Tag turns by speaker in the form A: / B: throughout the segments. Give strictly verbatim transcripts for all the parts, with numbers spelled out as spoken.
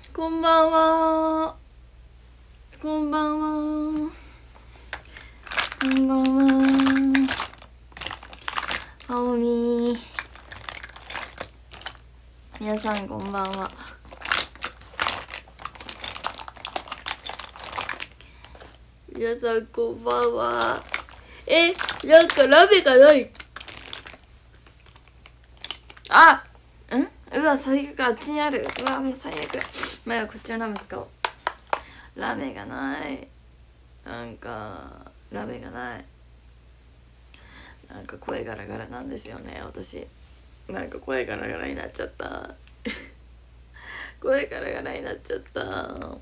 A: こんばんは。こんばんは。こんばんは。あおみ。皆さんこんばんは。皆さんこんばんは。え、なんかラメがない。あ、ん、うわ最悪、あっちにある。うわもう最悪。まあこっちのラメ使おう。ラメがない。なんかラメがない。なんか声ガラガラなんですよね私。なんか声ガラガラになっちゃった声ガラガラになっちゃった。うん、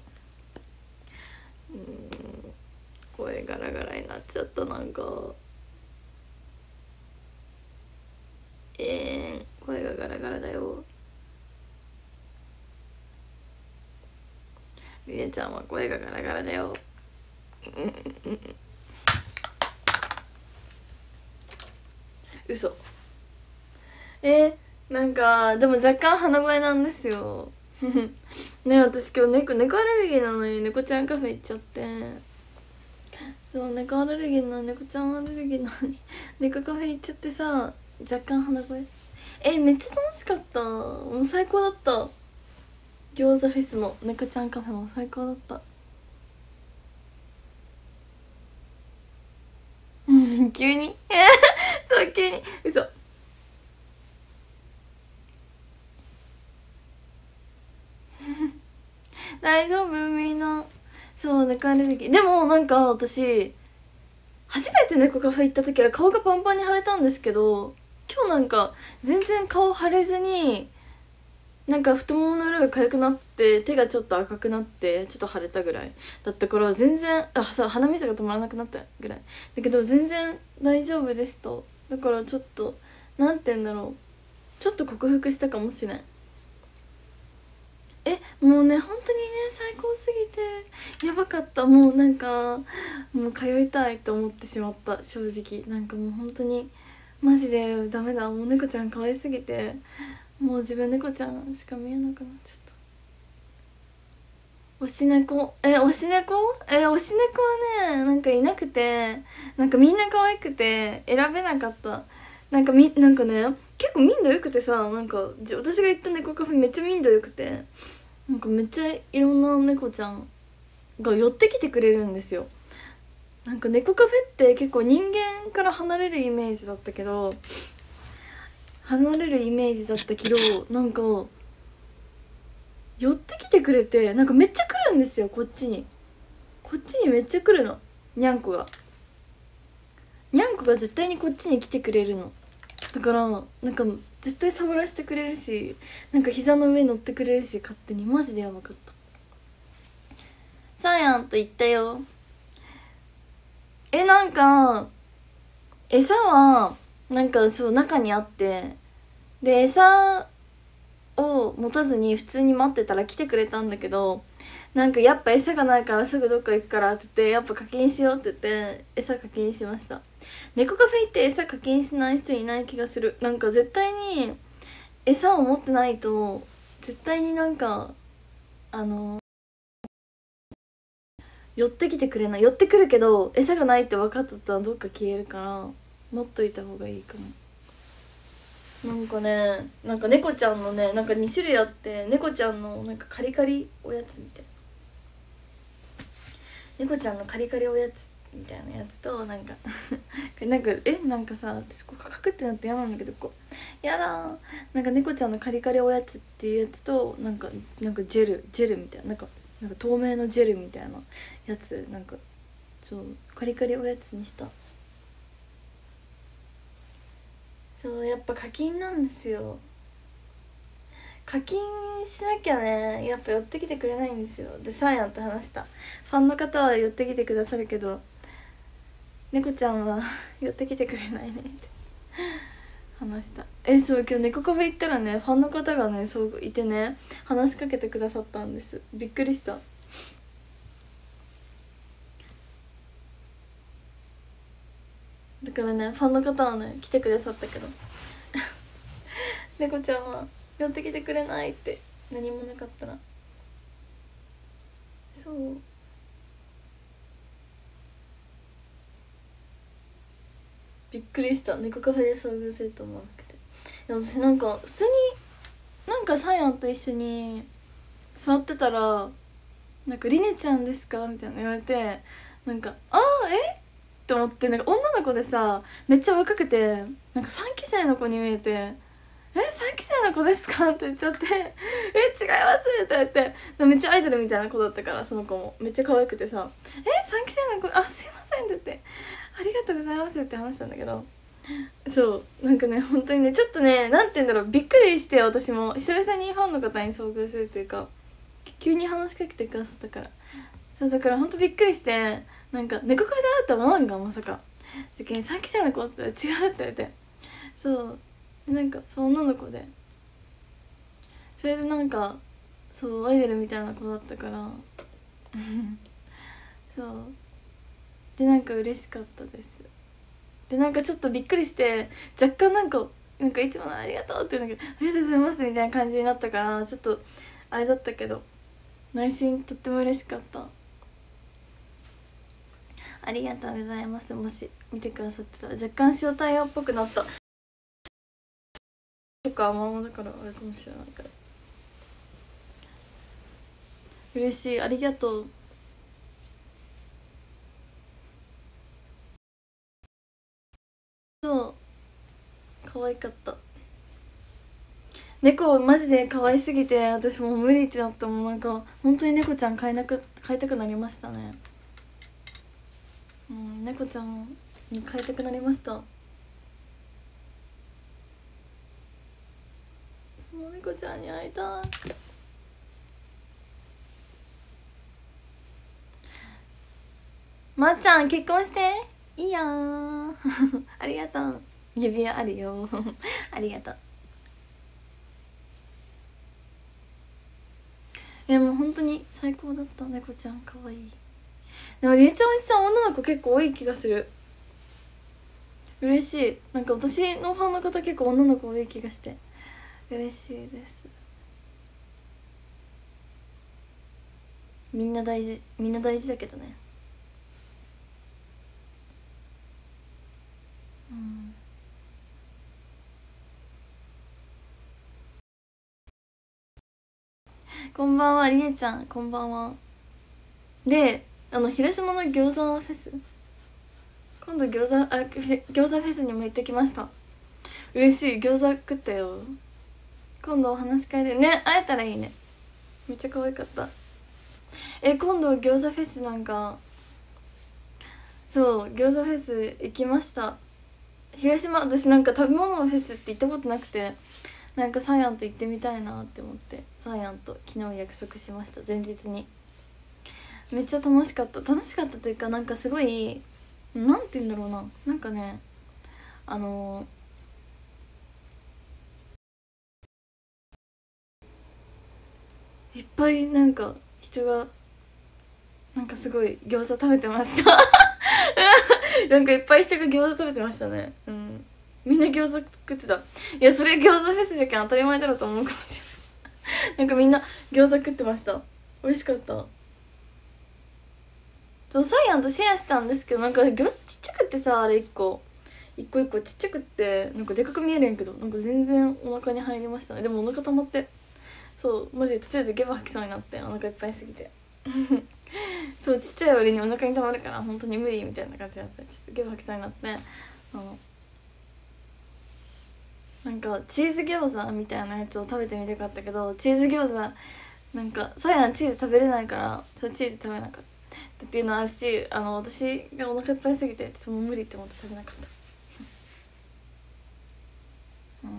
A: 声ガラガラになっちゃった。なんかえー、声がガラガラだよ。りえちゃんは声がガラガラだよ。嘘。えー、なんかでも若干鼻声なんですよね、私今日猫猫アレルギーなのに猫ちゃんカフェ行っちゃって、そう猫アレルギーな猫ちゃんアレルギーなのに猫カフェ行っちゃってさ、若干鼻声。え、めっちゃ楽しかった。もう最高だった。餃子フェスも猫ちゃんカフェも最高だった。うん急にそう急に嘘。大丈夫みんな。そう猫アレルギー。でもなんか私初めて猫カフェ行った時は顔がパンパンに腫れたんですけど、今日なんか全然顔腫れずに、なんか太ももの裏が痒くなって手がちょっと赤くなってちょっと腫れたぐらいだったから、全然あさ鼻水が止まらなくなったぐらいだけど全然大丈夫でした。だからちょっとなんて言うんだろう、ちょっと克服したかもしれん。え、もうね本当にね最高すぎてやばかった。もうなんかもう通いたいと思ってしまった。正直なんかもう本当にマジでダメだ。もう猫ちゃん可愛すぎて、もう自分猫ちゃんしか見えなくなっちゃった。推し猫、え推し猫え推し猫はねなんかいなくて、なんかみんな可愛くて選べなかった。なんかみなんかね結構民度良くてさ、なんか私が行った猫カフェめっちゃ民度良くて、なんかめっちゃいろんな猫ちゃんが寄ってきてくれるんですよ。なんか猫カフェって結構人間から離れるイメージだったけど離れるイメージだったけどなんか寄ってきてくれて、なんかめっちゃ来るんですよ。こっちにこっちにめっちゃ来るの。にゃんこがにゃんこが絶対にこっちに来てくれるの。だからなんか絶対触らせてくれるし、なんか膝の上乗ってくれるし、勝手にマジでやばかった。さあやんと言ったよ。え、なんか餌はなんかそう中にあって、で餌を持たずに普通に待ってたら来てくれたんだけど、なんかやっぱ餌がないからすぐどっか行くからって言って、やっぱ課金しようって言って餌課金しました。猫カフェ行って餌課金しない人いない気がする。なんか絶対に餌を持ってないと絶対になんかあの寄ってきてくれない。寄ってくるけど餌がないって分かっとったらどっか消えるから持っといた方がいいかも。なんかね、なんか猫ちゃんのね、なんかに種類あって、猫ちゃんのなんかカリカリおやつみたいな、猫ちゃんのカリカリおやつみたいなやつと、なんかなんかえなんかさ私こうカクってなって嫌なんだけど、こうやだー、なんか猫ちゃんのカリカリおやつっていうやつと、なんかなんかジェルジェルみたいな、なんかなんか透明のジェルみたいなやつ、なんかそうカリカリおやつにした。そうやっぱ課金なんですよ。課金しなきゃねやっぱ寄ってきてくれないんですよ。でサーヤンと話した。ファンの方は寄ってきてくださるけど猫ちゃんは寄ってきてくれないねって話した。え、そう今日猫カフェ行ったらねファンの方がねそういてね話しかけてくださったんです。びっくりした。だからねファンの方はね来てくださったけど猫ちゃんは寄ってきてくれないって、何もなかったら。 そう、びっくりした。猫カフェで遭遇すると思わなくて。でも私なんか普通になんかサイアンと一緒に座ってたらなんか「りねちゃんですか?」みたいな言われて、なんか「ああえっ?」って思って、なんか女の子でさめっちゃ若くて、なんかさんき生の子に見えて「えさんき生の子ですか?」って言っちゃって「え違います!」って言ってめっちゃアイドルみたいな子だったから、その子もめっちゃ可愛くてさ「えさんき生の子あすいません」って言って「ありがとうございます」って話したんだけど、そうなんかね本当にねちょっとねなんて言うんだろう、びっくりして、私も久々にファンの方に遭遇するというか急に話しかけてくださったから、そうだからほんとびっくりして、なんか猫カフェで会うと思わんがまさか世間さんき生の子って違うって言われて、そうなんかそう女の子で、それでなんかそうアイドルみたいな子だったからそうでなんか嬉しかったです。でなんかちょっとびっくりして若干なんかなんかいつものありがとうって言うんだけどありがとうございますみたいな感じになったから、ちょっとあれだったけど内心とっても嬉しかった。ありがとうございます。もし見てくださってたら、若干塩対応っぽくなったとか甘々だからあれかもしれないから嬉しい。ありがとう。そう可愛かった。猫マジで可愛すぎて私もう無理ってなった。もうなんか本当に猫ちゃん飼いなく飼いたくなりましたね。うん、猫ちゃんに飼いたくなりました。もう猫ちゃんに会いたい。まっちゃん結婚していいやんありがとう。指輪あるよありがとう。えもう本当に最高だった。猫ちゃん可愛い。でもりえちゃんおじさん女の子結構多い気がする。嬉しい。なんか私のファンの方結構女の子多い気がして嬉しいです。みんな大事、みんな大事だけどね。うん、こんばんはりえちゃん、こんばんは。であの広島の餃子フェス、今度餃子あ餃子フェスにも行ってきました。嬉しい。餃子食ったよ。今度お話し会でね会えたらいいね。めっちゃ可愛かった。え今度餃子フェスなんかそう餃子フェス行きました。広島、私なんか食べ物のフェスって行ったことなくて、なんかサイアンと行ってみたいなって思ってサイアンと昨日約束しました。前日にめっちゃ楽しかった。楽しかったというかなんかすごいなんて言うんだろうな、なんかねあのー、いっぱいなんか人がなんかすごい餃子食べてましたなんかいっぱい人が餃子食べてましたね。うん、みんな餃子食ってた。いやそれ餃子フェスじゃけん当たり前だろうと思うかもしれないなんかみんな餃子食ってました。美味しかった。そうサイアンとシェアしたんですけど、なんか餃子ちっちゃくってさ、あれいっこ一個一個ちっちゃくってなんかでかく見えるんやけど、なんか全然お腹に入りましたね。でもお腹溜まって、そうマジで途中でゲボ吐きそうになって、お腹いっぱいすぎてそうちっちゃい割にお腹に溜まるから本当に無理みたいな感じになって、ちょっとゲボ吐きそうになって、あのなんかチーズ餃子みたいなやつを食べてみたかったけど、チーズ餃子なんかサイアンチーズ食べれないから、それチーズ食べなかったっていうのあるし、あの私がお腹いっぱいすぎてちょっともう無理って思って食べなかったうん、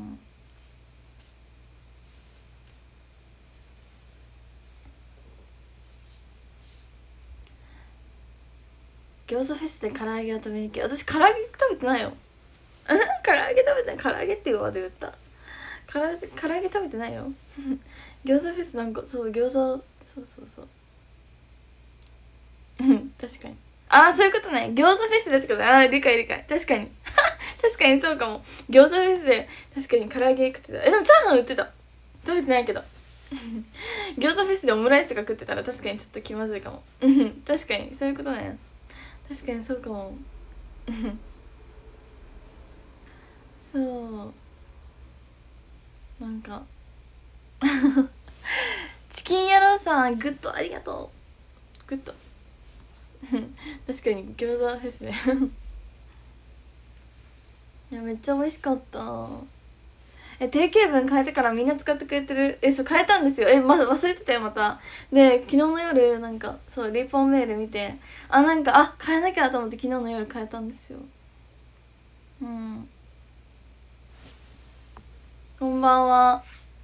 A: 餃子フェスで唐揚げを食べに行け。私唐揚げ食べてないよ唐揚げ食べてない。唐揚げっていうワード言った。唐揚げ唐揚げ食べてないよ餃子フェスなんかそう餃子そうそうそううん確かに。ああそういうことね。餃子フェスでってこと。ああ理解理解。確かに確かにそうかも。餃子フェスで確かに唐揚げ食ってた。えでもチャーハン売ってた。食べてないけど餃子フェスでオムライスとか食ってたら確かにちょっと気まずいかも。うん確かにそういうことね。確かにそうかも。そうなんかチキン野郎さんグッドありがとう。グッド確かに餃子フェスねいやめっちゃ美味しかった。え定型文変えてからみんな使ってくれてる。えそう変えたんですよ。え、ま、忘れてたよまた。で昨日の夜なんかそうリポンメール見て、あなんかあ変えなきゃと思って昨日の夜変えたんですよ。うん、こんばんは。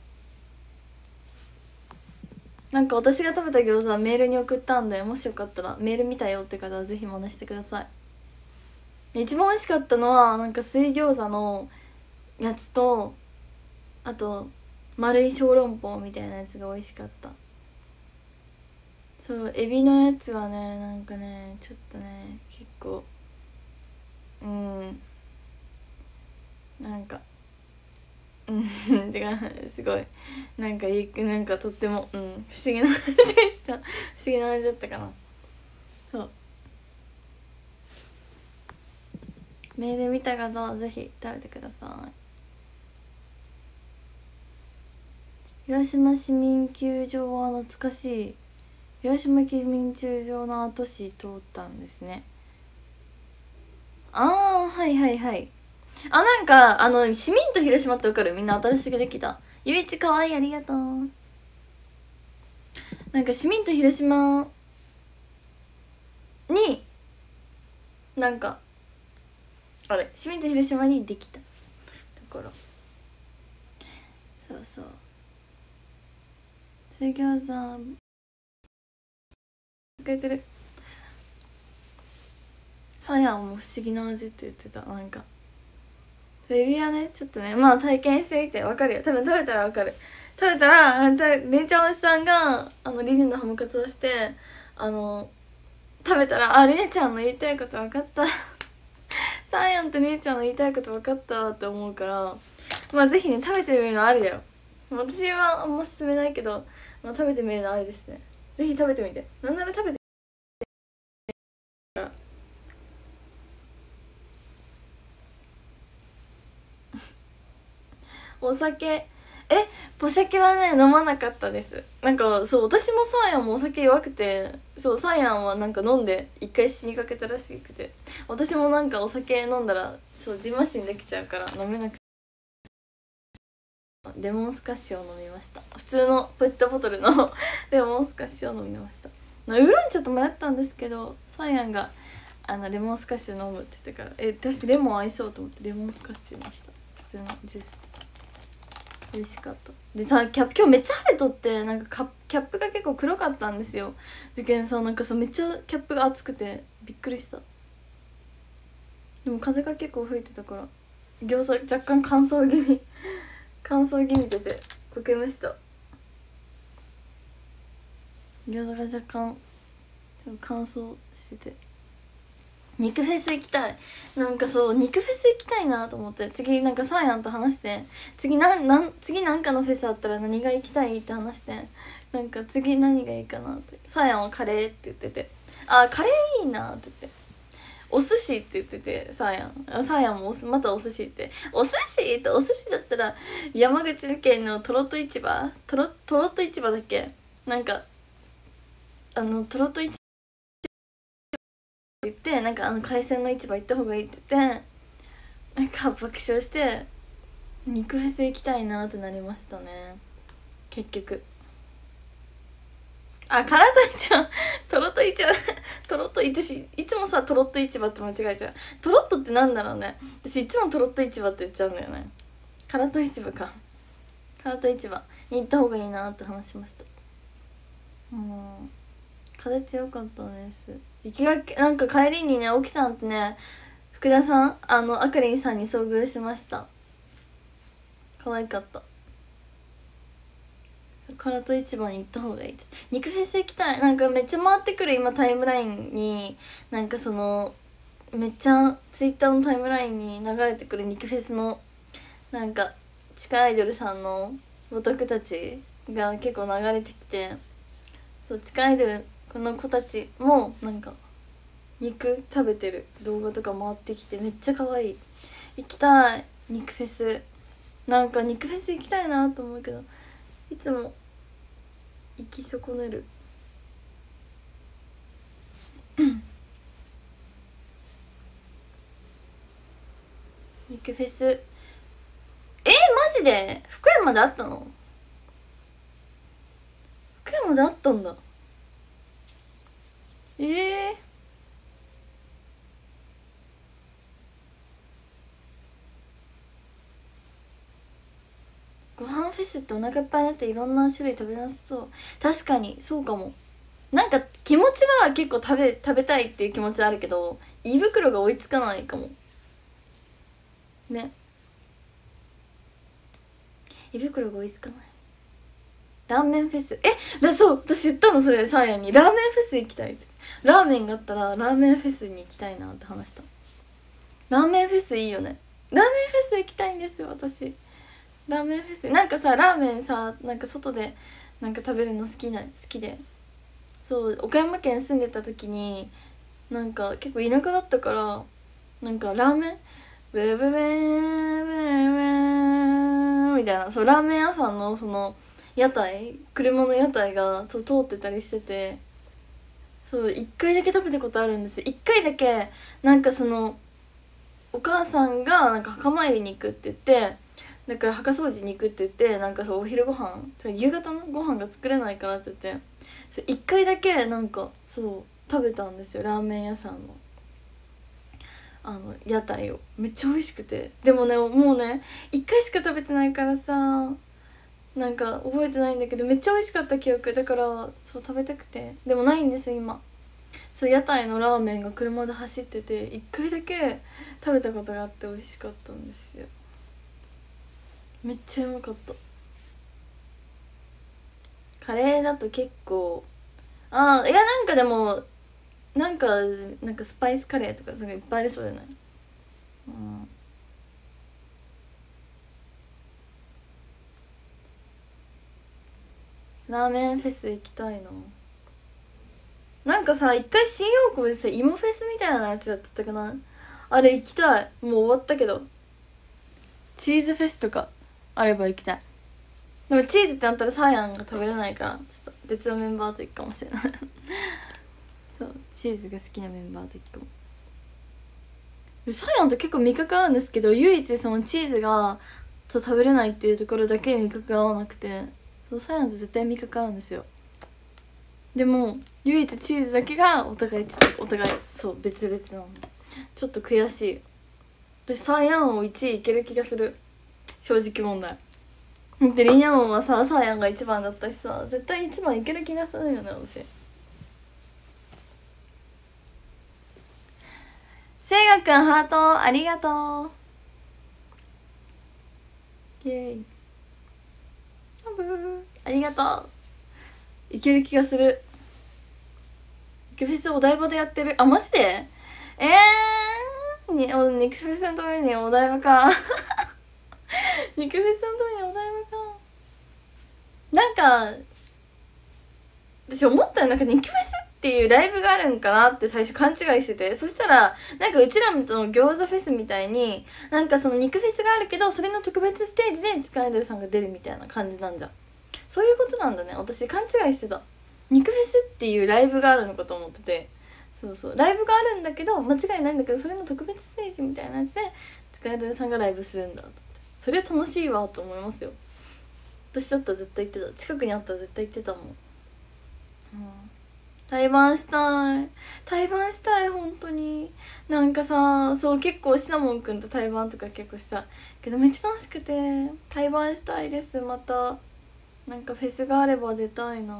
A: なんか私が食べた餃子はメールに送ったんで、もしよかったらメール見たよって方はぜひ真似してください。一番美味しかったのはなんか水餃子のやつと、あと丸い小籠包みたいなやつが美味しかった。そうエビのやつはねなんかねちょっとね結構うんなんかうんてかすごいなんかいいなんかとってもうん不思議な味でした不思議な味だったかな。そうメール見た方はぜひ食べてください。広島市民球場は懐かしい。広島市民球場の跡地通ったんですね。ああはいはいはい。あなんかあの市民と広島ってわかる？みんな新しくできたゆいちかわいいありがとう。なんか市民と広島になんかあれ市民と広島にできたところ。そうそう水餃子くれてる。サヤンも不思議な味って言ってた。なんかエビはねちょっとねまあ体験してみてわかるよ。多分食べたらわかる。食べたられんちゃんおじさんがあのリネのハムカツをしてあの食べたらあリネちゃんの言いたいこと分かったサイアンとリネちゃんの言いたいこと分かったって思うから、まあぜひね食べてみるのありだよ。私はあんま勧めないけど、まあ、食べてみるのありですね。ぜひ食べてみて。なんなら食べてお酒えお酒はね飲まなかったです。なんかそう私もサーヤンもお酒弱くて、そうサーヤンはなんか飲んで一回死にかけたらしくて、私もなんかお酒飲んだらそうじんましんできちゃうから飲めなくてレモンスカッシュを飲みました。普通のペットボトルのレモンスカッシュを飲みました。ウーロン茶と迷ったんですけどサーヤンがあのレモンスカッシュ飲むって言ってからえ確かレモン合いそうと思ってレモンスカッシュにした。普通のジュース美味しかった。でさキャップ今日めっちゃ晴れとってなんかキャップが結構黒かったんですよ。受験さなんかさめっちゃキャップが熱くてびっくりした。でも風が結構吹いてたから餃子若干乾燥気味乾燥気味でてこけました。餃子が若干ちょっと乾燥してて肉フェス行きたい。なんかそう肉フェス行きたいなと思って、次なんかサーヤンと話して次なんなん次なんかのフェスあったら何が行きたいって話して、なんか次何がいいかなって。サーヤンはカレーって言ってて、あカレーいいなって言って、お寿司って言っててサーヤンサーヤンもまたお寿司ってお寿司ってお寿司だったら山口県のトロット市場トロトロット市場だっけ、なんかあのトロット市場言ってなんかあの海鮮の市場行った方がいいって言ってなんか爆笑して肉フェス行きたいなってなりましたね結局。あ体市場トロット市場トロット市いつもさトロット市場って間違えちゃう。トロットってなんだろうね、私いつもトロット市場って言っちゃうんだよね。カラト市場かカラト市場に行った方がいいなって話しました。うん風強かったです。雪がなんか帰りにね沖さんとね福田さんあのあかりんさんに遭遇しました。可愛かった。唐戸市場に行った方がいいです。肉フェス行きたい。なんかめっちゃ回ってくる今タイムラインになんかそのめっちゃツイッターのタイムラインに流れてくる肉フェスのなんか地下アイドルさんのオタクたちが結構流れてきて、そう地下アイドルこの子たちもなんか肉食べてる動画とか回ってきてめっちゃ可愛い。行きたい肉フェス。なんか肉フェス行きたいなと思うけどいつも行き損ねる肉フェス、えー、マジで福山であったの？福山であったんだ。ええー、ご飯フェスってお腹いっぱいになっていろんな種類食べなさそう。確かにそうかも。なんか気持ちは結構食べ食べたいっていう気持ちあるけど胃袋が追いつかないかもね。胃袋が追いつかない。ラーメンフェス、えだそう私言ったのそれサーヤにラーメンフェス行きたいって。ラーメンがあったらラーメンフェスに行きたいなって話した。ラーメンフェスいいよね。ラーメンフェス行きたいんですよ私。ラーメンフェスなんかさラーメンさなんか外でなんか食べるの好きな好きで、そう岡山県住んでた時になんか結構田舎だったからなんかラーメンブーブーブーブーブーみたいな、そうラーメン屋さんのその屋台車の屋台がそう通ってたりしてて、そういっかいだけ食べたことあるんですよ。いっかいだけなんかそのお母さんがなんか墓参りに行くって言ってだから墓掃除に行くって言ってなんかそうお昼ご飯夕方のご飯が作れないからって言ってそういっかいだけなんかそう食べたんですよラーメン屋さんのあの屋台を。めっちゃ美味しくて、でもねもうねいっかいしか食べてないからさなんか覚えてないんだけどめっちゃ美味しかった記憶だからそう食べたくて、でもないんですよ今。そう屋台のラーメンが車で走ってていっかいだけ食べたことがあって美味しかったんですよ。めっちゃうまかった。カレーだと結構ああいやなんかでもなんかなんかスパイスカレーとかいっぱいありそうじゃない？うん、ラーメンフェス行きたいな。なんかさ一回新大久保でさ芋フェスみたいなやつやってたかな、あれ行きたい。もう終わったけどチーズフェスとかあれば行きたい。でもチーズってなったらサーヤンが食べれないからちょっと別のメンバーと行くかもしれないそうチーズが好きなメンバーと行くかも。でサーヤンと結構味覚合うんですけど唯一そのチーズがそう食べれないっていうところだけ味覚が合わなくて、そうサーヤンと絶対味覚合うんですよ。でも唯一チーズだけがお互いちょっとお互いそう別々なの。ちょっと悔しい。私サーヤンをいちいいける気がする正直問題。でリンヤモンはさサーヤンがいちばんだったしさ絶対いちばんいける気がするよね私。せいがくんハートありがとう。イエーイありがとう。いける気がする。肉フェスお台場でやってる。あマジでえーにお肉フェスのためにお台場か肉フェスのためにお台場か。なんか私思ったよ、なんか肉フェスっていうライブがあるんかなって最初勘違いしてて、そしたらなんかうちらの餃子フェスみたいになんかその肉フェスがあるけどそれの特別ステージで地下アイドルさんが出るみたいな感じなんじゃん。そういうことなんだね。私勘違いしてた。肉フェスっていうライブがあるのかと思ってて、そうそうライブがあるんだけど間違いないんだけどそれの特別ステージみたいなやつで地下アイドルさんがライブするんだと思って、それは楽しいわと思いますよ。私だったら絶対行ってた。近くにあったら絶対行ってたもん。うん、対バンしたい対バンしたい本当に。なんかさそう結構シナモンくんと対バンとか結構したけどめっちゃ楽しくて対バンしたいです。またなんかフェスがあれば出たいな。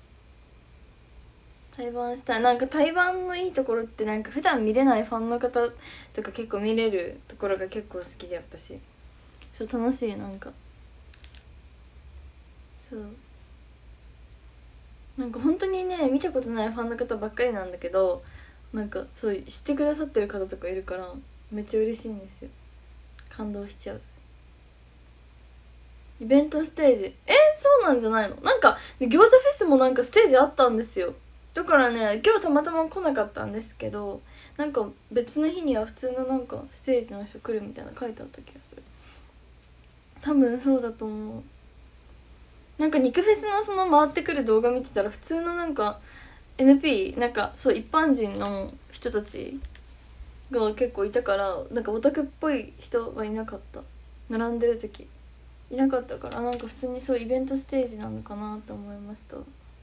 A: 対バンしたい。なんか対バンのいいところってなんか普段見れないファンの方とか結構見れるところが結構好きで私そう楽しい。なんかそうなんか本当にね見たことないファンの方ばっかりなんだけどなんかそう知ってくださってる方とかいるからめっちゃ嬉しいんですよ。感動しちゃう。 イベントステージ、えー、そうなんじゃないの？なんか餃子フェスもなんかステージあったんですよ。だからね今日たまたま来なかったんですけど、なんか別の日には普通のなんかステージの人来るみたいな書いてあった気がする。多分そうだと思う。なんか肉フェスのその回ってくる動画見てたら普通のなんか エヌピー なんかそう一般人の人たちが結構いたから、なんかオタクっぽい人はいなかった。並んでる時いなかったから、なんか普通にそうイベントステージなのかなと思いました。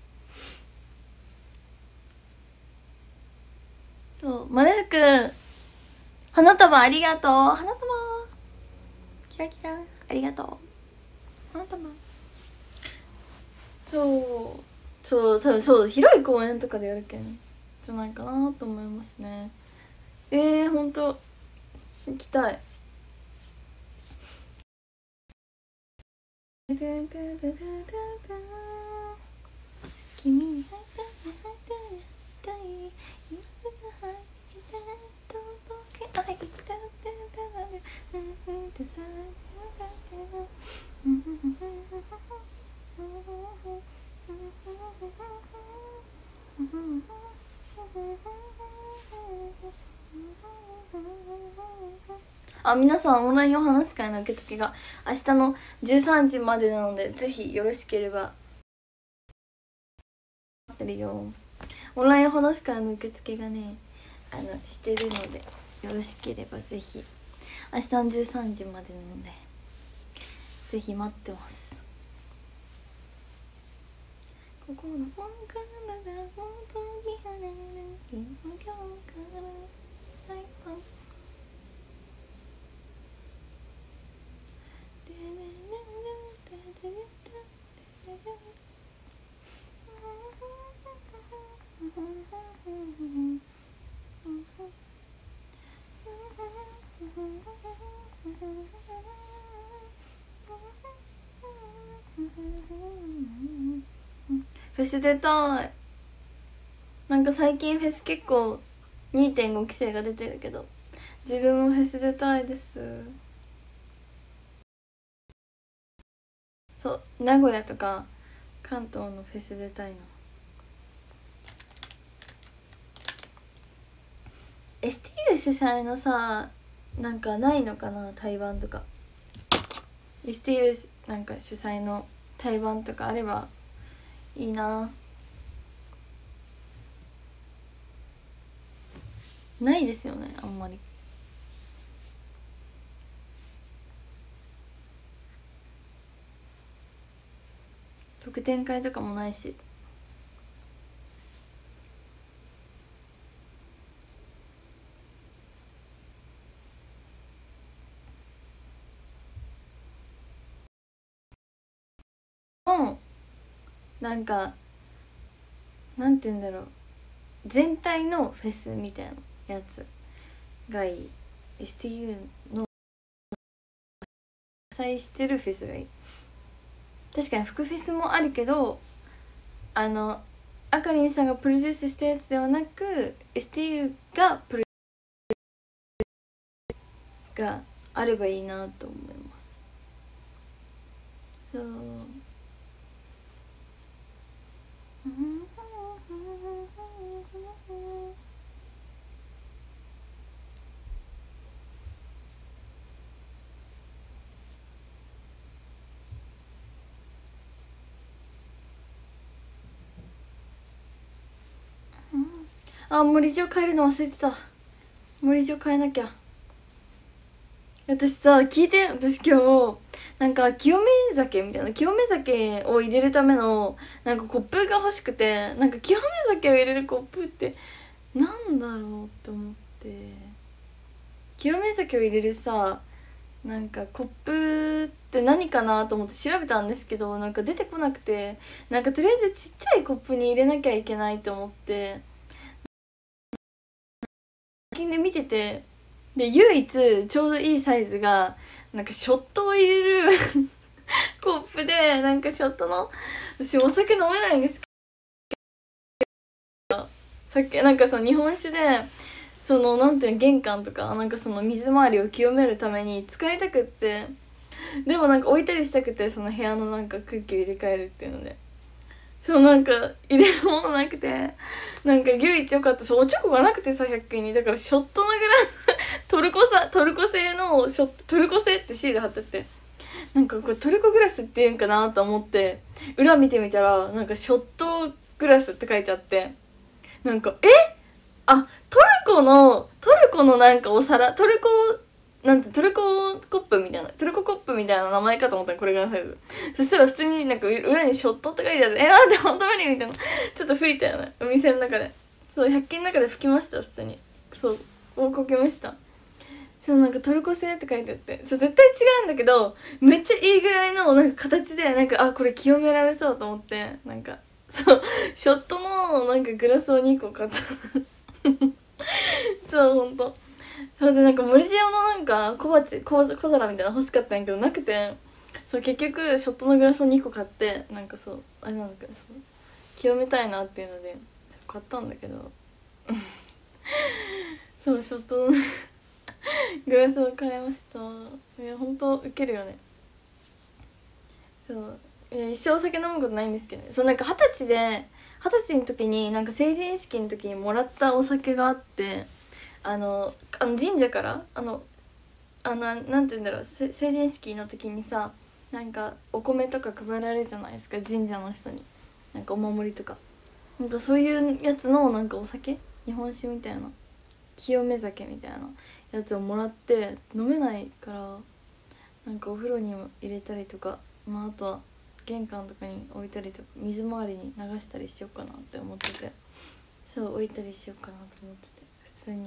A: そう丸福花束ありがとう。花束キラキラありがとう花束。そうそう多分そう広い公園とかでやるけんじゃないかなと思いますね。えー、ほんと行きたい。君に会いたい会いたい今すぐ入ってきて届け愛きたってってさあ、皆さんオンラインお話し会の受付が明日のじゅうさんじまでなので、ぜひよろしければ。待ってるよ。オンラインお話し会の受付がねあのしてるので、よろしければぜひ明日のじゅうさんじまでなのでぜひ待ってます。心の本からが本当に跳ねる今日から最後フェス出たい。なんか最近フェス結構 にてんご 規制が出てるけど、自分もフェス出たいです。そう名古屋とか関東のフェス出たいの。 エスティーユー 主催のさなんかないのかな、対バンとか。 エスティーユー なんか主催の対バンとかあればいいな。ないですよねあんまり。特典会とかもないし。のなんかなんて言うんだろう、全体のフェスみたいなやつがいい。 エスティーユー の主催してるフェスがいい。確かに副フェスもあるけど、あのあかりんさんがプロデュースしたやつではなく エスティーユー がプロデュースがあればいいなと思います。そうあ、森城変えるの忘れてた。森城変えなきゃ。私さ聞いて、私今日なんか清め酒みたいな、清め酒を入れるためのなんかコップが欲しくて、なんか清め酒を入れるコップってなんだろうって思って、清め酒を入れるさなんかコップって何かなと思って調べたんですけど、なんか出てこなくて、なんかとりあえずちっちゃいコップに入れなきゃいけないと思って最近で見てて、で唯一ちょうどいいサイズがなんかショットを入れるコップで、なんかショットの、私お酒飲めないんですけど、酒なんかその日本酒でそのなんていうの玄関とかなんかその水回りを清めるために使いたくって、 でもなんか置いたりしたくて、その部屋のなんか空気を入れ替えるっていうので、そうなんか入れるものなくて、なんか唯一良かった、そうおちょこがなくてさ、ひゃく均に。だからショットのグラトルコさトルコ製のショット、トルコ製ってシール貼ってて、なんかこれトルコグラスっていうんかなと思って裏見てみたら、なんかショットグラスって書いてあって、なんかえあトルコのトルコのなんかお皿、トルコなんてトルココップみたいな、トルココップみたいな名前かと思ったらこれがサイズ。そしたら普通になんか裏にショットって書いてあって、え待って本当にみたいな、ちょっと吹いたよね、お店の中で。そうひゃく均の中で吹きました、普通に。そうこけました。そうなんかトルコ製って書いてあって、そう絶対違うんだけどめっちゃいいぐらいのなんか形で、なんかあこれ清められそうと思って、なんかそうショットのなんかグラスをにこ買ったそうほんとそうで、なんか森塩のなんか小鉢 小, 小皿みたいなの欲しかったんやけどなくて、そう結局ショットのグラスをにこ買って、なんかそうあれなんだけど、そう清めたいなっていうので買ったんだけどそうショットのグラスを買いました。いやほんとウケるよね。そういや一生お酒飲むことないんですけど、ね、そうなんか二十歳で二十歳の時になんか成人式の時にもらったお酒があって、あのあの神社からあのあのなんて言うんだろう、成人式の時にさ、なんかお米とか配られるじゃないですか、神社の人に。なんかお守りとか、なんかそういうやつのなんかお酒、日本酒みたいな、清め酒みたいなやつをもらって、飲めないからなんかお風呂にも入れたりとか、まああとは玄関とかに置いたりとか、水回りに流したりしようかなって思ってて、そう置いたりしようかなと思ってて、普通に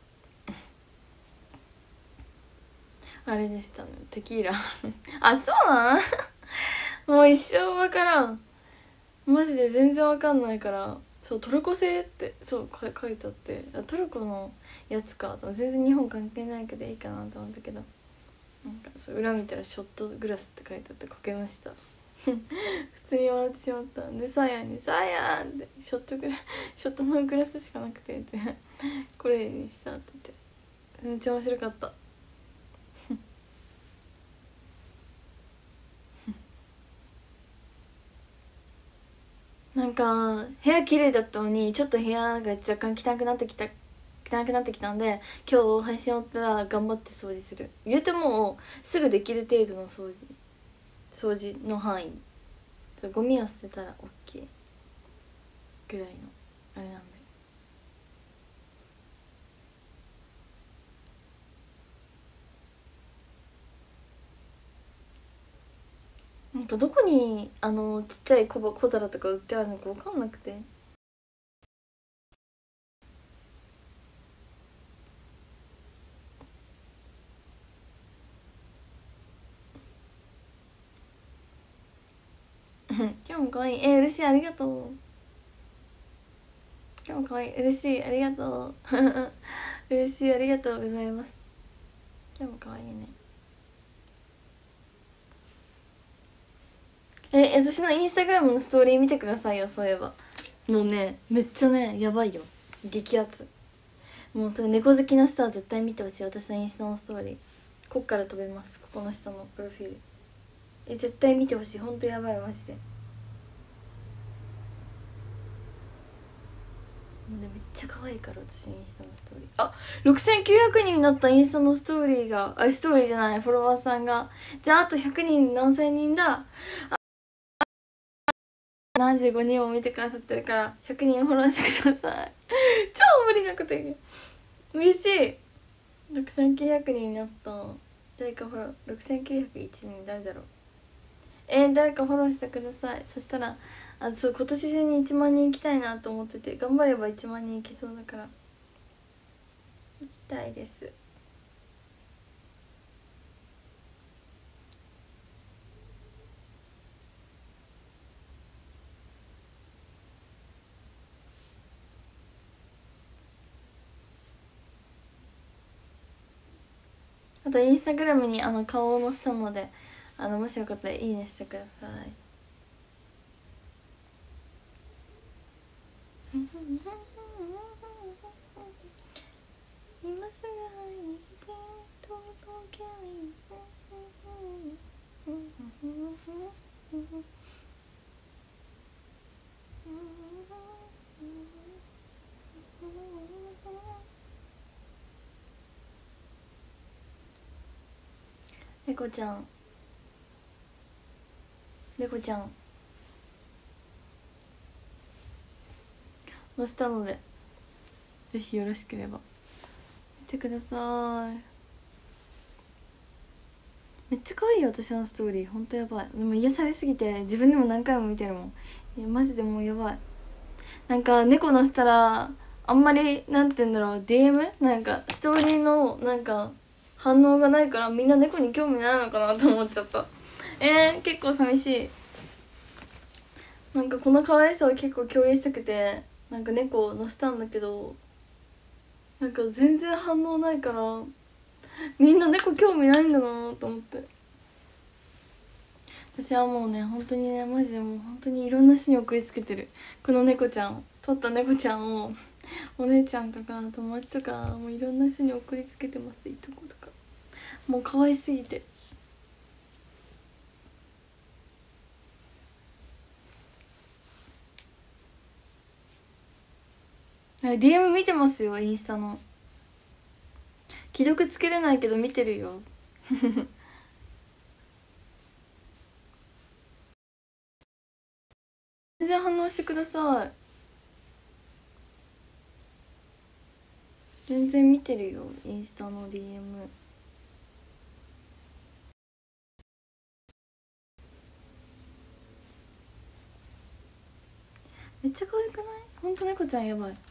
A: あれでしたね、テキーラあそうなんもう一生分からん、マジで全然分かんないから。そうトルコ製ってそう書いてあって、トルコのやつかと、全然日本関係ないけどいいかなと思ったけど、なんかそう裏見たらショットグラスって書いてあってこけました普通に笑ってしまったんで、サーヤに「サーヤー!」ってショットグラショットのグラスしかなくてってこれにしたって言って、めっちゃ面白かったなんか部屋綺麗だったのにちょっと部屋が若干汚くなってきた汚くなってきたんで、今日配信終わったら頑張って掃除する。言うてもすぐできる程度の掃除掃除の範囲、ゴミを捨てたら OK ぐらいのあれなんで。なんかどこにあのちっちゃい小小皿とか売ってあるのか分かんなくて今日も可愛い、えー、嬉しい、ありがとう。今日も可愛い、嬉しい、ありがとう嬉しい、ありがとうございます。今日も可愛いね。え私のインスタグラムのストーリー見てくださいよ。そういえばもうねめっちゃねやばいよ、激アツ。もう猫好きの人は絶対見てほしい、私のインスタのストーリー。こっから飛べます、ここの人のプロフィール。え絶対見てほしい、ほんとやばいマジで。めっちゃ可愛いから私のインスタのストーリー。あろくせんきゅうひゃくにんになったインスタのストーリーが、あストーリーじゃない、フォロワーさんが。じゃああとひゃくにん何千人だ、ななじゅうごにんも見てくださってるからひゃくにんフォローしてください超無理なこと言う、嬉しい。ろくせんきゅうひゃくにんになった。誰かフォロー、ろくせんきゅうひゃくいちにん誰だろう。えー、誰かフォローしてください。そしたらあそう今年中にいちまん人行きたいなと思ってて、頑張ればいちまん人行けそうだから行きたいです。あとインスタグラムにあの顔を載せたので、あのもしよかったらいいねしてください今すぐ会いに来て届けに猫ちゃん猫ちゃん載せたのでぜひよろしければ見てください。めっちゃ可愛い私のストーリーほんとやばい。でも癒されすぎて自分でも何回も見てるもん。いやマジでもうやばい。なんか猫のしたらあんまりなんて言うんだろう ディーエム なんかストーリーのなんか反応がないからみんな猫に興味ないのかなと思っちゃった。えー、結構寂しい。なんかこの可愛さを結構共有したくてなんか猫を乗せたんだけどなんか全然反応ないからみんな猫興味ないんだなと思って。私はもうね本当にねマジでもう本当にいろんな人に送りつけてるこの猫ちゃん撮った猫ちゃんをお姉ちゃんとか友達とかもういろんな人に送りつけてます。いとことかもう可愛すぎて。ディーエム 見てますよインスタの。既読つけれないけど見てるよ全然反応してください。全然見てるよインスタの ディーエム。 めっちゃ可愛くない？ほんと猫ちゃんやばい。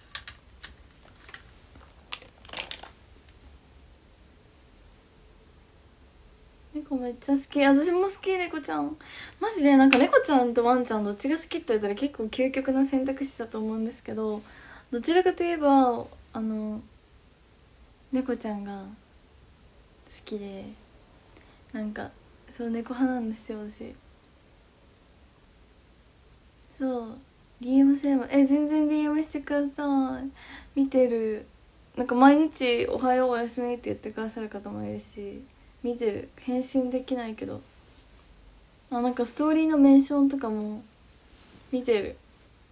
A: 猫めっちゃ好き。私も好き猫ちゃん。マジでなんか猫ちゃんとワンちゃんどっちが好きって言われたら結構究極な選択肢だと思うんですけどどちらかといえばあの猫ちゃんが好きでなんかそう猫派なんですよ私。そう ディーエム セーブえ全然 ディーエム してください。見てる。なんか毎日おはようおやすみって言ってくださる方もいるし見てる。返信できないけどあなんかストーリーのメンションとかも見てる。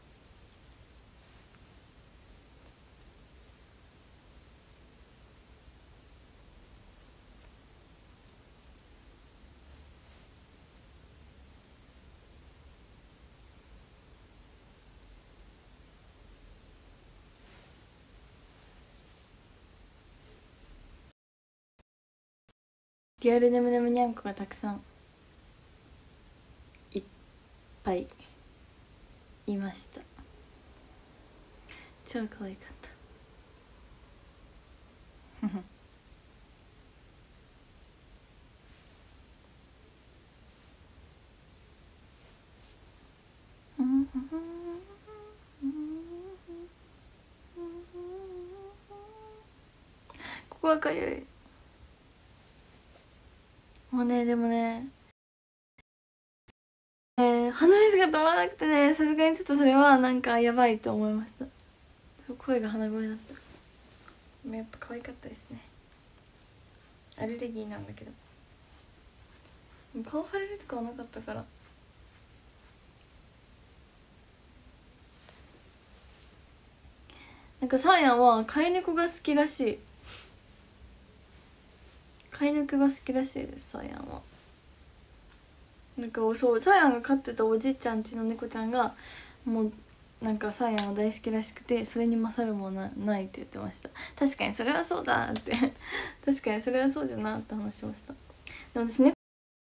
A: リアルネムネムニャンコがたくさんいっぱいいました。超可愛かったここはかゆい。もうねでもねえー、鼻水が止まらなくてねさすがにちょっとそれはなんかやばいと思いました。声が鼻声だった。でもやっぱ可愛かったですね。アレルギーなんだけど顔腫れるとかはなかったから。なんかサーヤンは飼い猫が好きらしい。飼い猫が好きらしいですサーヤンは。なんかそうサーヤンが飼ってたおじいちゃんちの猫ちゃんがもうなんかサーヤンは大好きらしくてそれに勝るものはないって言ってました。確かにそれはそうだって確かにそれはそうじゃなって話しました。でも私ね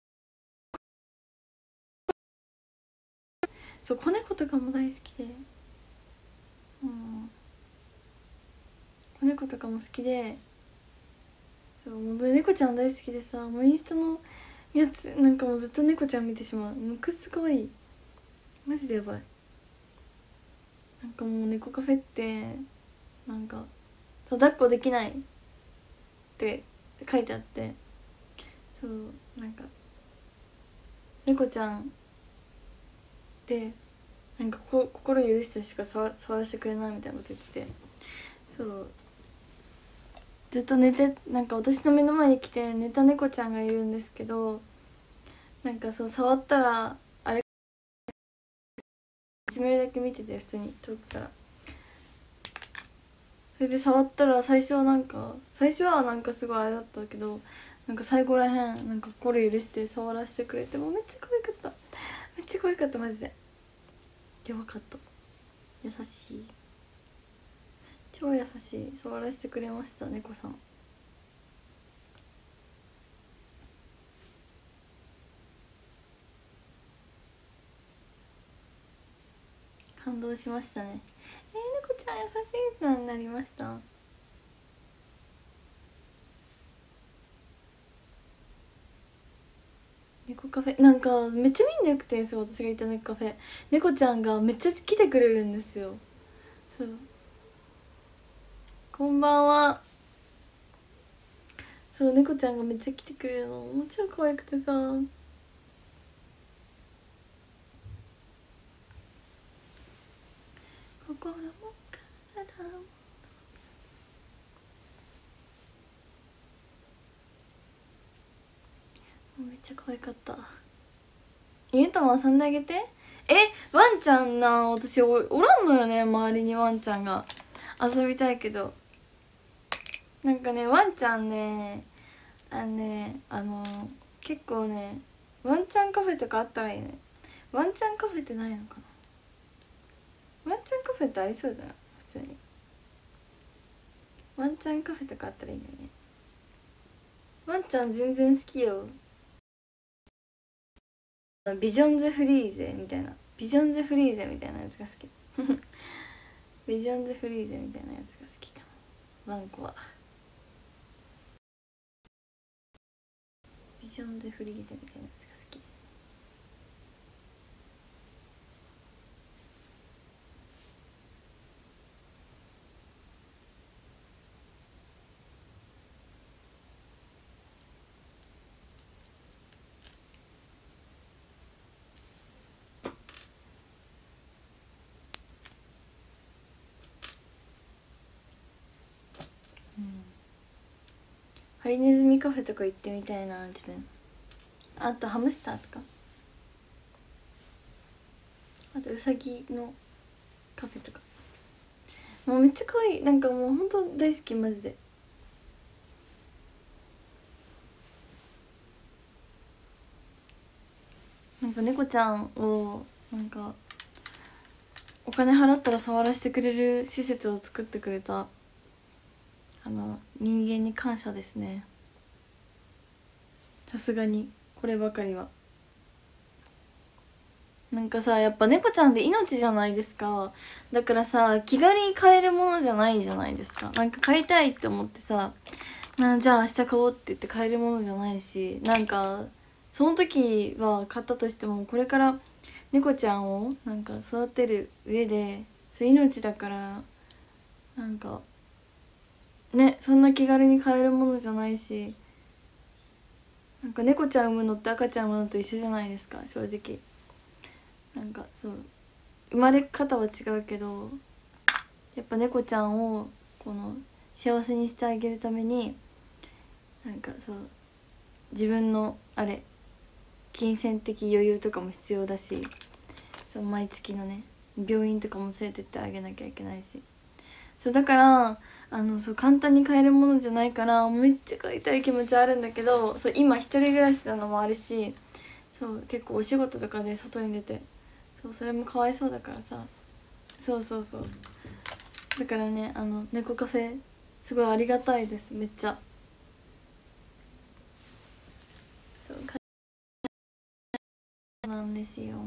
A: そう子猫とかも大好きでうん子猫とかも好きでそうもう猫ちゃん大好きでさもうインスタのやつなんかもうずっと猫ちゃん見てしまう。むくすかわいいマジでやばい。なんかもう猫カフェってなんかそう抱っこできないって書いてあってそうなんか猫ちゃんでなんかこ心許したしか触触らせてくれないみたいなこと言っててそうずっと寝てなんか私の目の前に来て寝た猫ちゃんがいるんですけどなんかそう触ったらあれいちめるだけ見てて普通に遠くからそれで触ったら最初はなんか最初はなんかすごいあれだったけどなんか最後らへんなんか心許して触らせてくれて、もうめっちゃ可愛かった、めっちゃ可愛かったマジで。やばかった、優しい、超優しい、触らせてくれました猫さん。感動しましたね。えー、猫ちゃん優しいってなりました。猫カフェなんかめっちゃみんなよくて、そう私が行った猫カフェ、猫ちゃんがめっちゃ来てくれるんですよ。そう、こんばんは。そう猫ちゃんがめっちゃ来てくれるの、もう超可愛くてさ、心も体もめっちゃ可愛かった。犬とも遊んであげて。えワンちゃんな、私 お, おらんのよね、周りにワンちゃんが。遊びたいけど、なんかねワンちゃんね、あのねあの結構ねワンちゃんカフェとかあったらいいね。ワンちゃんカフェってないのかな。ワンちゃんカフェってありそうだな普通に。ワンちゃんカフェとかあったらいいのにね。ワンちゃん全然好きよ。ビジョンズフリーゼみたいな、ビジョンズフリーゼみたいなやつが好きビジョンズフリーゼみたいなやつが好きかな、ワンコは。ビジョンズフリーゼみたいなやつが好きです。ハリネズミカフェとか行ってみたいな自分。あとハムスターとか、あとウサギのカフェとか、もうめっちゃ可愛い、なんかもうほんと大好きマジで。なんか猫ちゃんをなんかお金払ったら触らせてくれる施設を作ってくれたあの人間に感謝ですね。さすがにこればかりは。なんかさやっぱ猫ちゃんって命じゃないですか。だからさ気軽に買えるものじゃないじゃないですか。なんか買いたいって思ってさ、なじゃあ明日買おうって言って買えるものじゃないし、なんかその時は買ったとしてもこれから猫ちゃんをなんか育てる上でそれ命だから、なんかねそんな気軽に買えるものじゃないし、なんか猫ちゃん産むのって赤ちゃん産むのと一緒じゃないですか正直。なんかそう生まれ方は違うけど、やっぱ猫ちゃんをこの幸せにしてあげるためになんかそう自分のあれ金銭的余裕とかも必要だし、そう毎月のね病院とかも連れてってあげなきゃいけないし、そうだからあのそう簡単に買えるものじゃないからめっちゃ買いたい気持ちはあるんだけど、そう今一人暮らしなのもあるし、そう結構お仕事とかで外に出て、そうそれもかわいそうだからさ、そうそうそうだからねあの猫カフェすごいありがたいです、めっちゃ。そうなんですよ。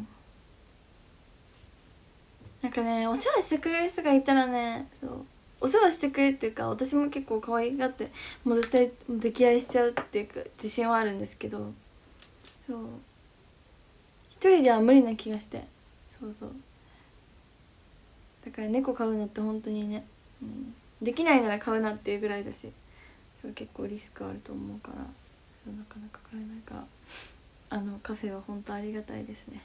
A: なんかねお世話してくれる人がいたらね、そうお世話してくれるっていうか私も結構可愛がってもう絶対溺愛しちゃうっていうか自信はあるんですけど、そう一人では無理な気がして、そうそうだから猫飼うのって本当にね、うん、できないなら飼うなっていうぐらいだし、そう結構リスクあると思うから、そうなかなか飼えないから、あのカフェは本当ありがたいですね。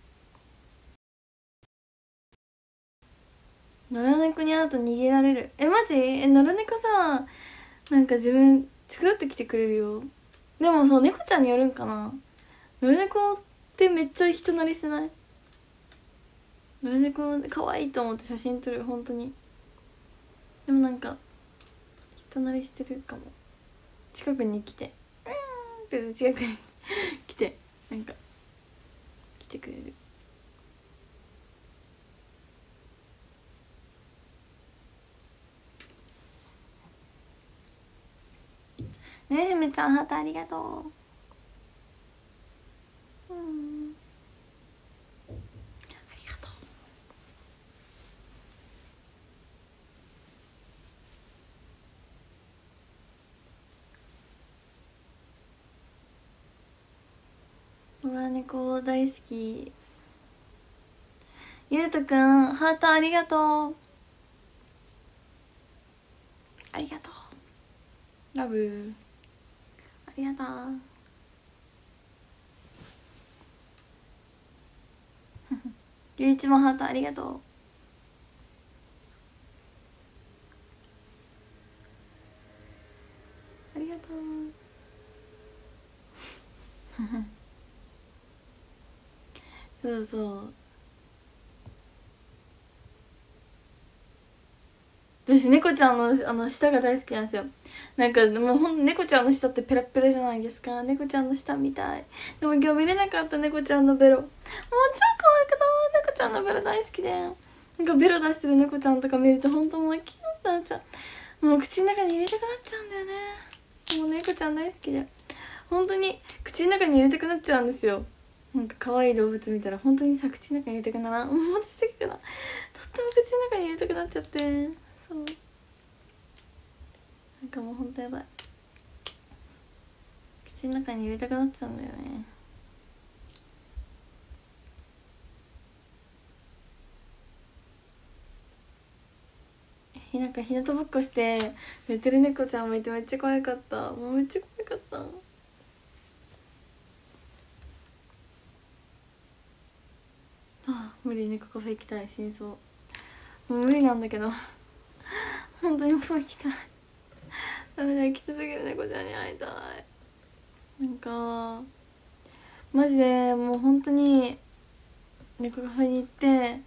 A: 野良猫に会うと逃げられる。えマジ？え野良猫さなんか自分作ってきてくれるよ。でもそう猫ちゃんによるんかな。野良猫ってめっちゃ人慣れしてない？野良猫可愛いと思って写真撮る本当に。でもなんか人慣れしてるかも。近くに来て「うん」 って近くに来てなんか来てくれる。ねえめちゃんハートありがとう。うんありがとう。野良猫大好き。ゆうとくんハートありがとう。ありがとうラブありがとう。ゆういちもハートありがとう。ありがとうそうそう私猫ちゃんのあの舌が大好きなんですよ。なんかもうほん猫ちゃんの舌ってペラペラじゃないですか。猫ちゃんの舌みたい。でも今日見れなかった猫ちゃんのベロもう超可愛くない？猫ちゃんのベロ大好きで、なんかベロ出してる猫ちゃんとか見ると本当もうキュンってなっちゃう。もう口の中に入れたくなっちゃうんだよね。もう猫ちゃん大好きで本当に口の中に入れたくなっちゃうんですよ。なんか可愛い動物見たら本当にさ口の中に入れたくならん。もう私だけかな、とっても口の中に入れたくなっちゃって、そうなんかもうほんとやばい、口の中に入れたくなっちゃうんだよね。なんか日向ぼっこして寝てる猫ちゃんもいてめっちゃ可愛かった。もうめっちゃ可愛かった。あ無理、猫カフェ行きたい。真相もう無理なんだけど本当にもう行きたい。ダメだ、行きたすぎる。猫ちゃんに会いたい。なんかマジでもう本当に猫カフェに行って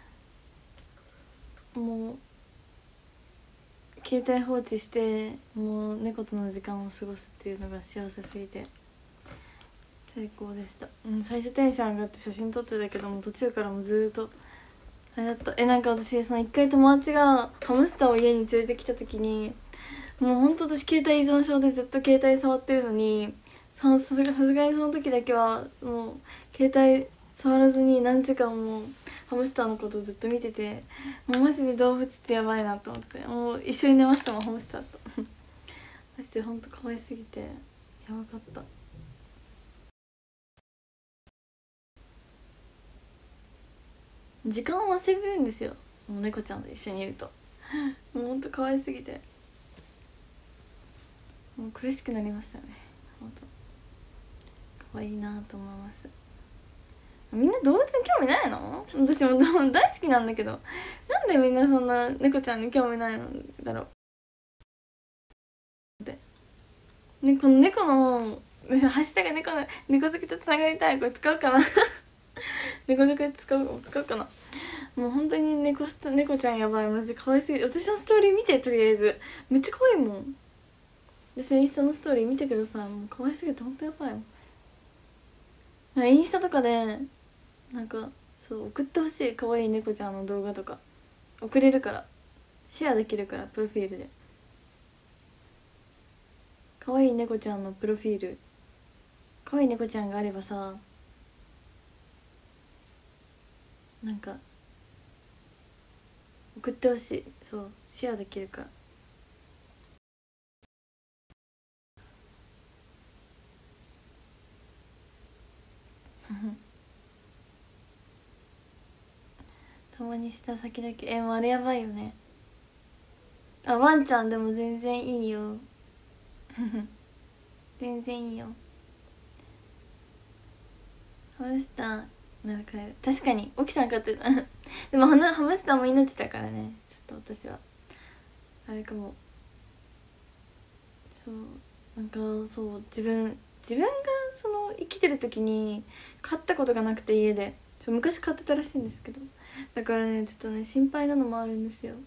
A: もう携帯放置してもう猫との時間を過ごすっていうのが幸せすぎて最高でした、うん、最初テンション上がって写真撮ってたけども途中からもずっとあれだった。えなんか私その一回友達がハムスターを家に連れてきた時にもうほんと私携帯依存症でずっと携帯触ってるのにさすがさすがにその時だけはもう携帯触らずに何時間もハムスターのことずっと見てて、もうマジで動物ってやばいなと思って、もう一緒に寝ましたもんハムスターとマジでほんと可愛すぎてやばかった。時間を忘れるんですよ、もう猫ちゃんと一緒にいるともうほんと可愛すぎてもう苦しくなりましたね。ほんと可愛いなと思います。みんな動物に興味ないの？私も大好きなんだけど、なんでみんなそんな猫ちゃんに興味ないのだろうって。ね、この猫のハッシュタグ猫の猫好きとつながりたい、これ使うかな猫好き使う使うかな。もう本当に猫スタ猫ちゃんやばい、マジで可愛すぎる。私のストーリー見て、とりあえずめっちゃ可愛いもん。私のインスタのストーリー見てください。もう可愛すぎて本当やばいもん。インスタとかでなんかそう送ってほしい、可愛い猫ちゃんの動画とか送れるから、シェアできるから、プロフィールで可愛い猫ちゃんのプロフィール、可愛い猫ちゃんがあればさ、なんか送ってほしい。そうシェアできるからたまにした先だけ、えもうあれやばいよね。あワンちゃんでも全然いいよ全然いいよ。ハムスターなら飼える。確かに沖さん飼ってたでもハムスターも命だからね。ちょっと私はあれかも。そうなんかそう自分自分がその生きてる時に飼ったことがなくて、家でちょ昔飼ってたらしいんですけど、だからねちょっとね心配なのもあるんですよ。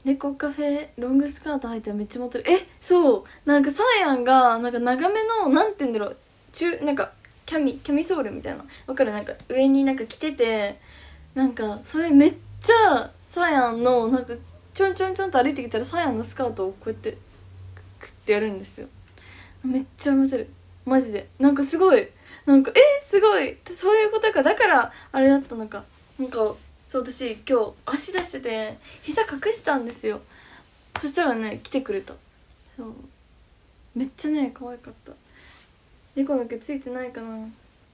A: 猫カフェロングスカート履いてめっちゃモテる。え、そうなんかサーヤンがなんか長めのなんて言うんだろう、中なんかキャミキャミソールみたいな、わかる、なんか上になんか着てて、なんかそれめっちゃサーヤンのなんかちょんちょんちょんと歩いてきたらサーヤンのスカートをこうやってクッてやるんですよ。めっちゃモテるマジで。なんかすごい、なんかえすごい、そういうことか、だからあれだったのか。なんかそう私今日足出してて膝隠したんですよ。そしたらね来てくれた。そうめっちゃね可愛かった。猫だけついてないかな。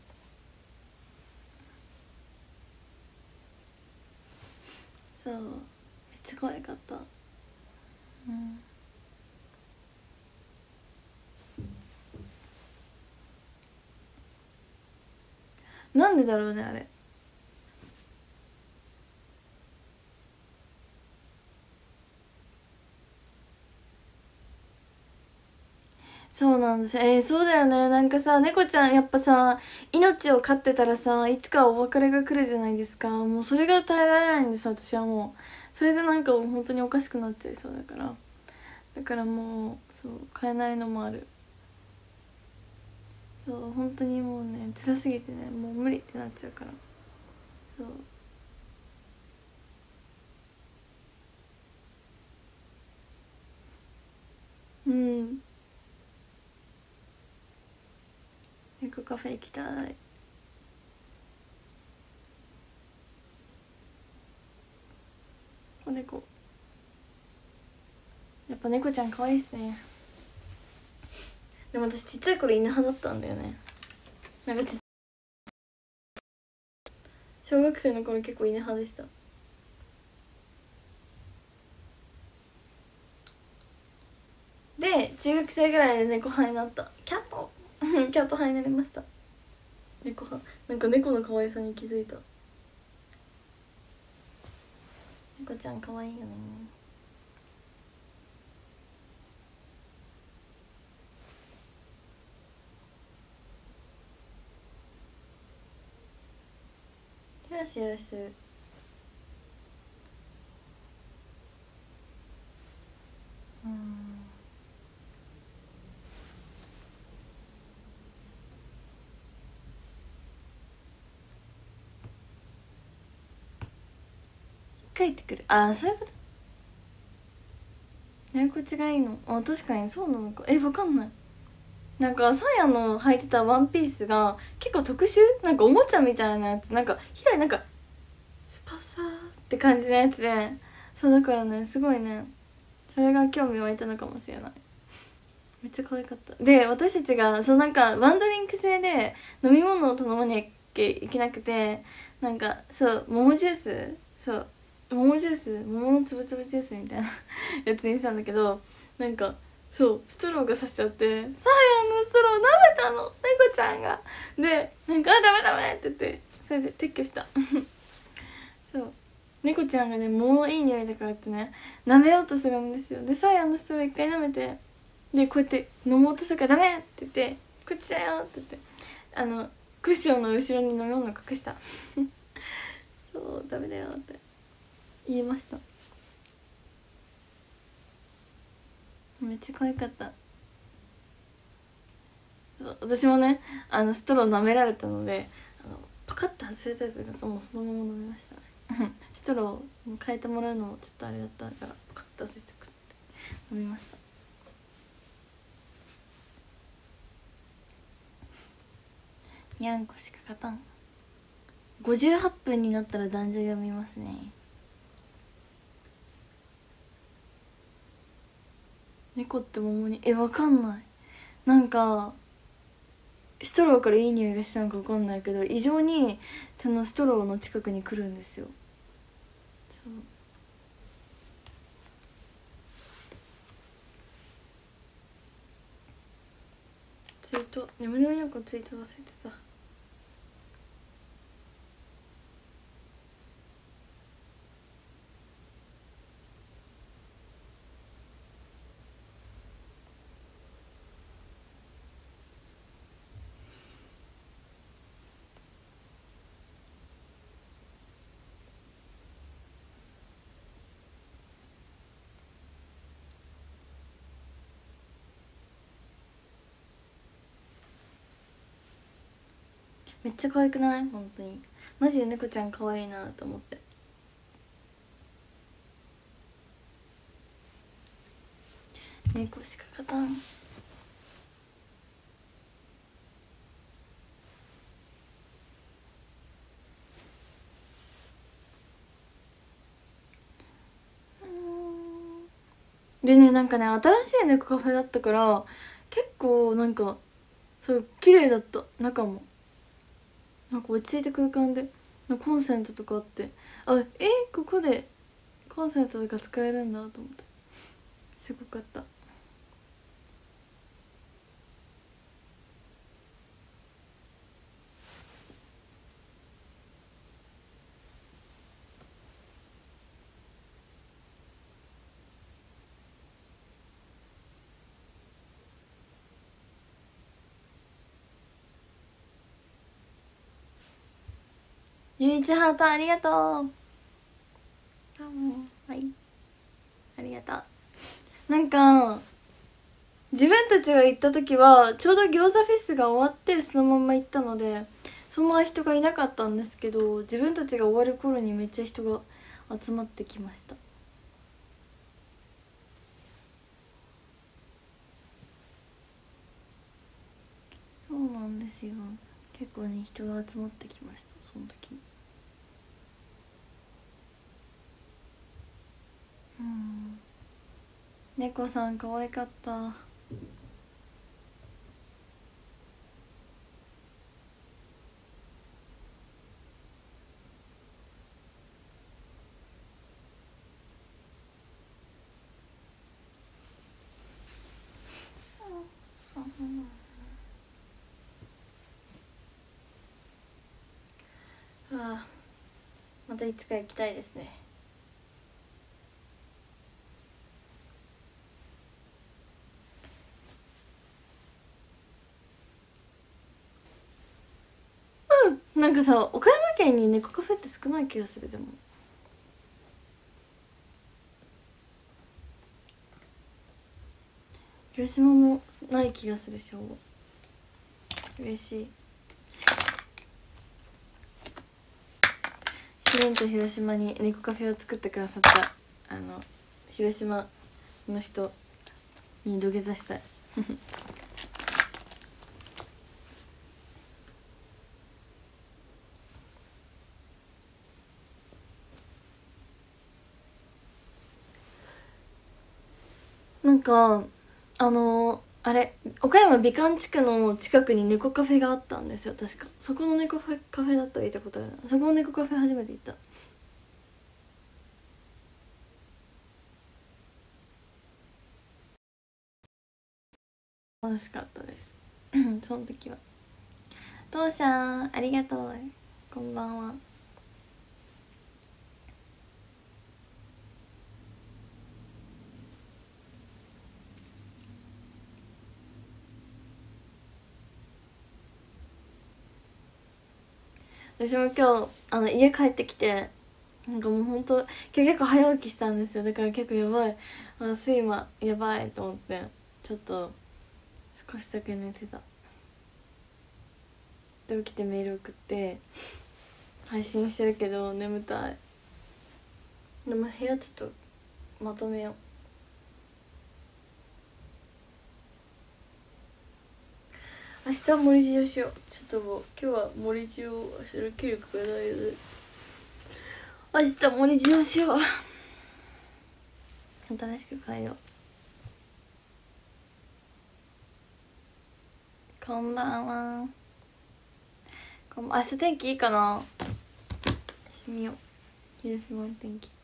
A: そうめっちゃ可愛かった。うん、なんでだろうねあれ。そうなんですよ。えー、そうだよね。なんかさ、猫ちゃんやっぱさ、命を飼ってたらさ、いつかお別れが来るじゃないですか。もうそれが耐えられないんです、私はもう。それでなんか本当におかしくなっちゃいそうだから。だからもう、そう、飼えないのもある。そう、本当にもうね、辛すぎてね、もう無理ってなっちゃうから。そう。うん。猫カフェ行きたい。子猫。やっぱ猫ちゃん可愛いっすね。でも私ちっちゃい頃犬派だったんだよね。なんかち小学生の頃結構犬派でした。で中学生ぐらいで猫派になった。キャットキャット派になりました。猫派、なんか猫の可愛さに気づいた。猫ちゃん可愛いよね。ヒラシラしてる。うん、帰ってくる。ああそういうこと。やり口がいいの。あ確かにそうなのか。えわかんない。なんかサーヤの履いてたワンピースが結構特殊、なんかおもちゃみたいなやつ、なんか平井なんかスパサーって感じのやつで、そうだからねすごいね、それが興味湧いたのかもしれない。めっちゃ可愛かった。で私たちがそうなんかワンドリンク制で飲み物を頼まなきゃいけなくて、なんかそう桃ジュース、そう桃ジュース、桃のつぶつぶジュースみたいなやつにしたんだけど、なんかそうストローがさしちゃって、サーヤのストロー舐めたの猫ちゃんが。でなんか「あダメダメ」って言って、それで撤去したそう猫ちゃんがねもういい匂いだからってね舐めようとするんですよ。でサーヤのストロー一回舐めて、でこうやって飲もうとするから「ダメ!」って言って「こっちだよ!」って言って、あのクッションの後ろに飲み物隠したそうダメだよって言いました。めっちゃ可愛かった。そう私もねあのストロー舐められたので、あのパカッて外せるタイプがそのそのまま飲みましたねストロー変えてもらうのもちょっとあれだったからパカッて外せてくって飲みました。にゃんこしか勝たん。ごじゅうはっぷんになったら男女読みますね。猫って桃にえわかんない。なんかストローからいい匂いがしたのかわかんないけど、異常にそのストローの近くに来るんですよ。そうツイート、眠りのにゃんこツイート忘れてた。 めっちゃ可愛くない？本当にマジで猫ちゃん可愛いなと思って。猫しか勝たん。でね、なんかね、新しい猫カフェだったから結構なんかそう綺麗だった。中もなんか落ち着いた空間でコンセントとかあって、あえここでコンセントとか使えるんだと思ってすごかった。ゆいちハートありがとう。あもうはいありがとう。なんか自分たちが行った時はちょうど餃子フェスが終わってそのまま行ったのでそんな人がいなかったんですけど、自分たちが終わる頃にめっちゃ人が集まってきました。そうなんですよ、結構ね人が集まってきましたその時に。うん、猫さん可愛かった。ああまたいつか行きたいですね。うん、なんかさ岡山県に猫カフェって少ない気がする。でも広島もない気がするし、嬉しい。シレンと広島に猫カフェを作ってくださったあの広島の人に土下座したいなんかあのあれ岡山美観地区の近くに猫カフェがあったんですよ確か。そこの猫カフェカフェだったら行ったことあるな。そこの猫カフェ初めて行った。楽しかったですその時は。父さんありがとう、こんばんは。私も今日あの家帰ってきてなんかもうほんと今日結構早起きしたんですよ。だから結構やばい、あ睡魔やばいと思ってちょっと少しだけ寝てた。で起きてメール送って配信してるけど眠たい。でも部屋ちょっとまとめよう。明日森塩しよう。ちょっともう今日は森塩をする気力がないので明日森塩しよう。新しく変えよう。こんばんは。こんばん明日天気いいかな。してみよう。広島の天気。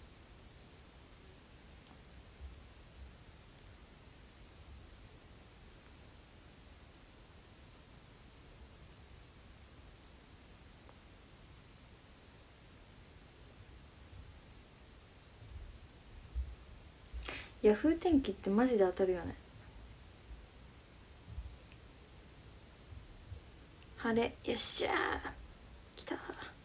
A: ヤフー天気ってマジで当たるよね。晴れよっしゃー来た。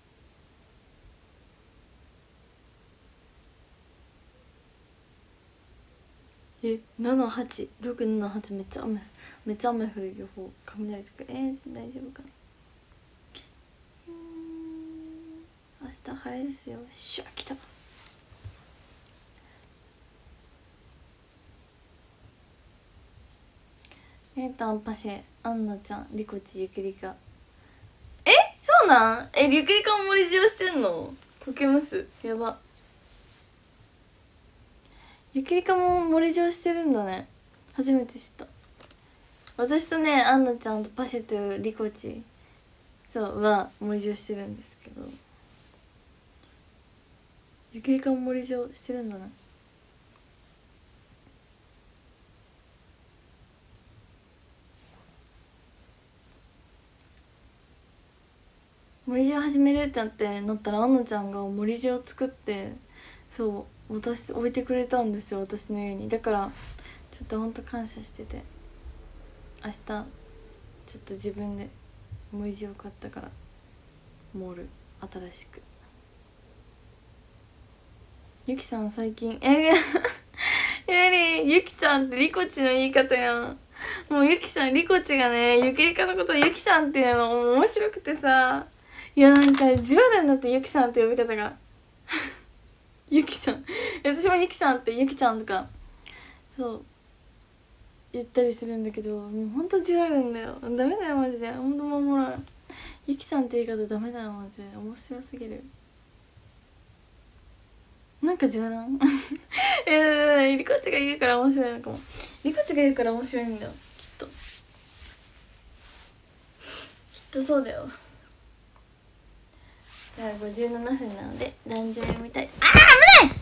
A: えななはちろくななはちめっちゃ雨めっちゃ雨降る予報雷とかえー、大丈夫かな。 た晴れですよ。しゃ来た。えーたんパシェアンナちゃんリコチゆきりか。えそうなん？えゆきりかも森塩してんの？コケムスやば。ゆきりかも森塩してるんだね。初めて知った。私とねアンナちゃんとパシェとリコチそうは森塩してるんですけど、ゆきりかも森塩してるんだな。森塩始めるってなってなったらアンナちゃんが森塩作ってそう私置いてくれたんですよ、私の家に。だからちょっとほんと感謝してて、明日ちょっと自分で森塩買ったから盛る新しく。ゆきさん最近えやりゆきさんってリコチの言い方やん。もうゆきさんリコチがねゆきりかのことをゆきさんっていうの面白くてさ、いやなんかじわるんだってゆきさんって呼び方がゆきさん私もゆきさんってゆきちゃんとかそう言ったりするんだけど、もうほんとじわるんだよ。ダメだよマジで。ほんともうほらゆきさんって言い方ダメだよマジで。面白すぎる。なんか冗談えー、リコッチが言うから面白いのかも。リコッチが言うから面白いんだよきっと。きっとそうだよ。じゃあごじゅうななふんなので男女読みたい。あー危ない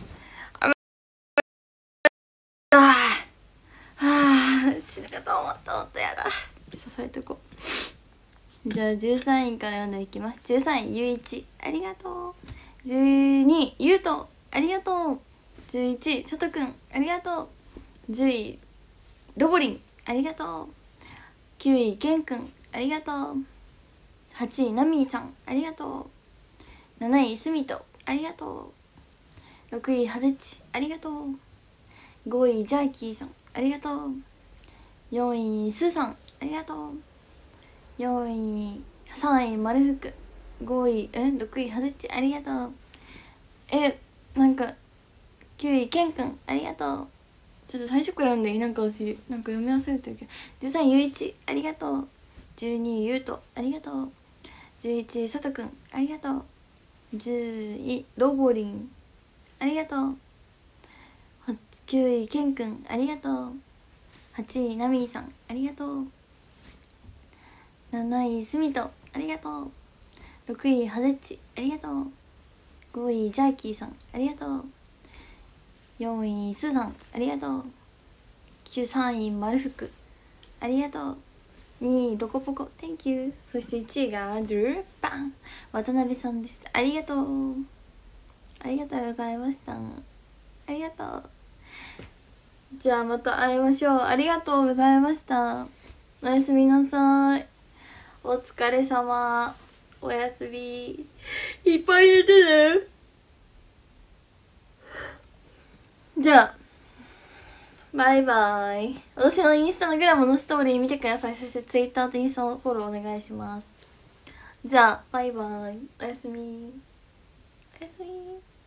A: あーあー死ぬかと思ったもっとやだ。支えとこう。じゃあじゅうさんいから読んでいきます。じゅうさんいゆういちありがとう。じゅうにいゆうとありがとう。じゅういちいさとくんありがとう。じゅういロボリンありがとう。きゅういけんくんありがとう。はちいナミーさんありがとう。なないすみとありがとう。ろくいはぜちありがとう。ごいジャーキーさんありがとう。よんいスーさんありがとう。よんいさんいまるふく、ごいえろくいはぜちありがとう。えなんかきゅういけんくんありがとう。ちょっと最初から読んでいい？なんか私なんか読み忘れてるけど。じゅうさんゆういちありがとう。じゅうにゆうとありがとう。じゅういちさとくんありがとう。じゅういロボリンありがとう。きゅういけんくんありがとう。はちいナミーさんありがとう。なないすみとありがとう。ろくいはぜちありがとう。ごいジャーキーさんありがとう。よんいスーさんありがとう。きゅうさんいまるふくありがとう。にいロコポコ Thank you。 そしていちいがドゥルパン渡辺さんです。ありがとうありがとうございました。ありがとう。じゃあまた会いましょう。ありがとうございました。おやすみなさい。お疲れ様。おやすみ。いっぱい寝てね。じゃあバイバイ。私のインスタのグラムのストーリー見てください。そしてツイッターとインスタのフォローお願いします。じゃあバイバイ。おやすみ。おやすみ。